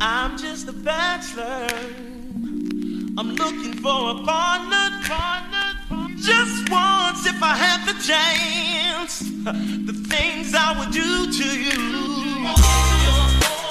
I'm just a bachelor. I'm looking for a partner. Just once, if I had the chance, the things I would do to you.